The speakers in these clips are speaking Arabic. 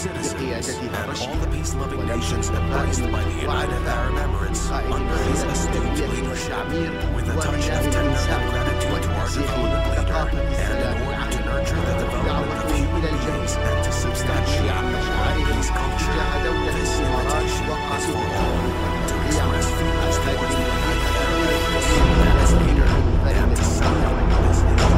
citizens and all the peace-loving nations embraced by the United Arab Emirates under his astute leadership, with a touch of tender gratitude to our development leader, and in order to nurture the development of human beings and to substantiate peace culture, this invitation is for all to express feelings towards the United Arab Emirates and its leader, and to sign this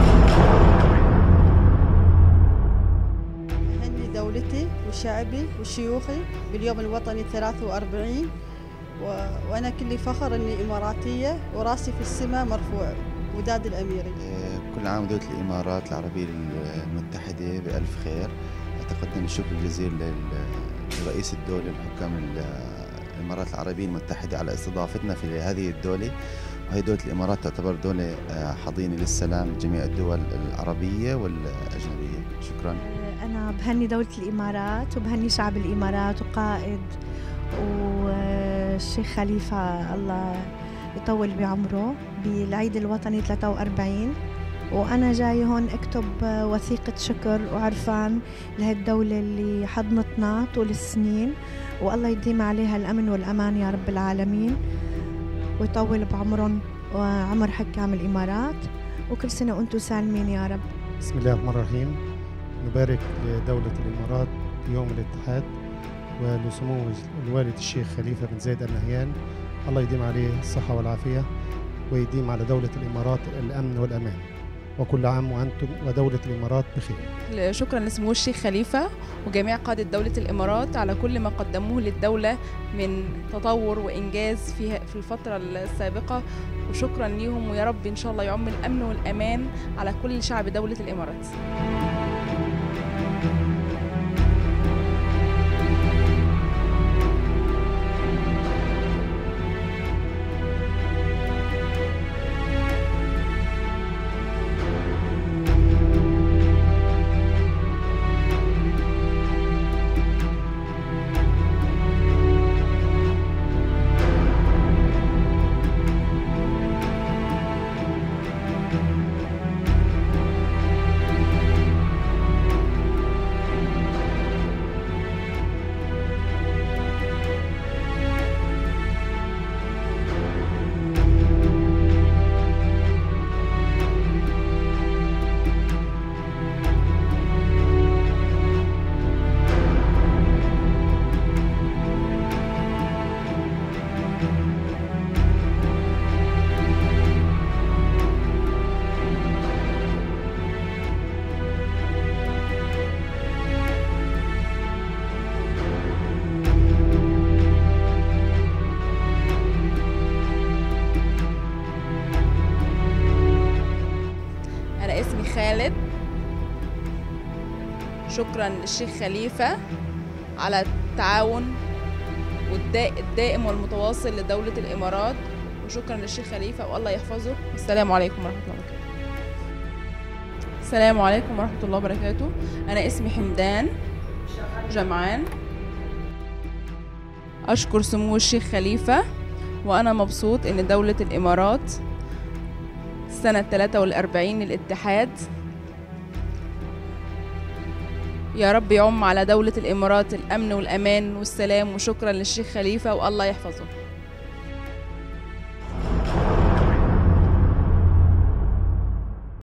دولتي وشعبي وشيوخي باليوم الوطني 43 وأنا كلي فخر أني إماراتية وراسي في السماء مرفوع. وداد الأميري. كل عام ودولة الإمارات العربية المتحدة بألف خير. أتقدم الشكر الجزيل لرئيس الدولة وحكام الإمارات العربية المتحدة على استضافتنا في هذه الدولة، وهي دولة الإمارات تعتبر دولة حضينة للسلام لجميع الدول العربية والأجنبية. شكرا. أنا بهني دولة الإمارات وبهني شعب الإمارات وقائد والشيخ خليفة الله يطول بعمره بالعيد الوطني 43. وأنا جاي هون أكتب وثيقة شكر وعرفان لهالدولة اللي حضنتنا طول السنين، والله يديم عليها الأمن والأمان يا رب العالمين، ويطول بعمرهم وعمر حكام الإمارات، وكل سنة وأنتم سالمين يا رب. بسم الله الرحمن الرحيم. نبارك لدولة الإمارات بيوم الاتحاد ولسمو الوالد الشيخ خليفة بن زايد آل نهيان، الله يديم عليه الصحة والعافية ويديم على دولة الإمارات الأمن والأمان، وكل عام وأنتم ودولة الإمارات بخير. شكرا لسمو الشيخ خليفة وجميع قادة دولة الإمارات على كل ما قدموه للدولة من تطور وإنجاز في الفترة السابقة، وشكرا ليهم، ويا رب إن شاء الله يعم الأمن والأمان على كل شعب دولة الإمارات. اسمي خالد. شكرا للشيخ خليفة على التعاون الدائم والمتواصل لدولة الإمارات، وشكرا للشيخ خليفة والله يحفظه. السلام عليكم ورحمة الله وبركاته. السلام عليكم ورحمة الله وبركاته. أنا اسمي حمدان جمعان. أشكر سمو الشيخ خليفة، وأنا مبسوط إن دولة الإمارات سنة 43 للاتحاد يا رب يعم على دولة الإمارات الأمن والأمان والسلام، وشكرا للشيخ خليفة والله يحفظه.